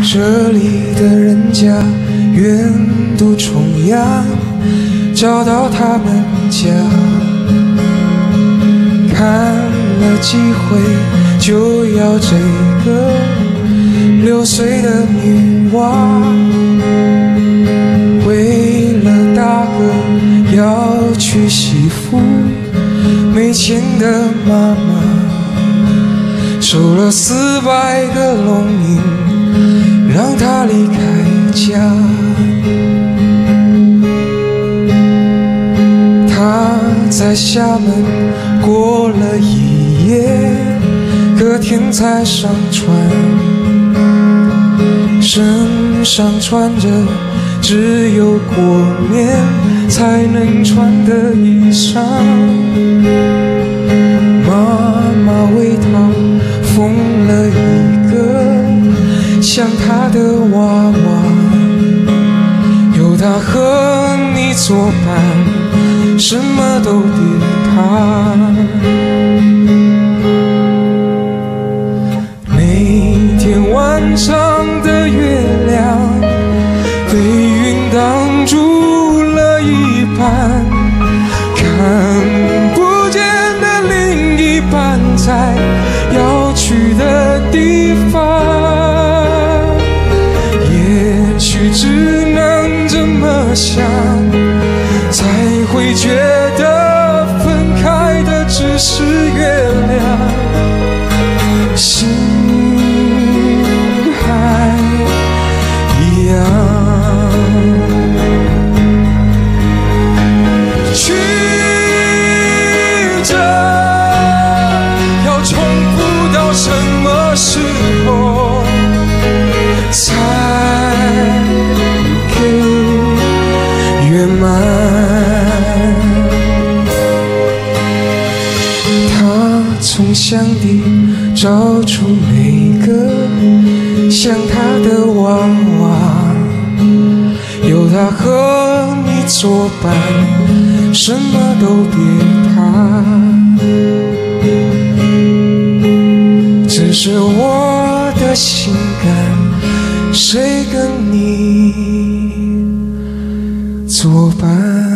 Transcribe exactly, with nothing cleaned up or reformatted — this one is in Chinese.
这里的人家远渡重洋，找到他们家，看了几回就要这个六岁的女娃，为了大哥要娶媳妇，没钱的妈妈收了四百个农民，让他离开家。他在厦门过了一夜，隔天才上船，身上穿着只有过年才能穿的衣裳。妈妈为他缝了一个像他的娃娃，有他和你作伴，什么都别怕。每天晚上的月亮被云挡住了一半，看不见的另一半在要去的地方，也许只能这么想，才会觉得分开的只是月亮，心还一样。曲折要重复到什么时候才可以圆满？他从箱底找出每个像他的娃娃，有他和你作伴，什么都别怕。只是我的心肝，谁跟你作伴？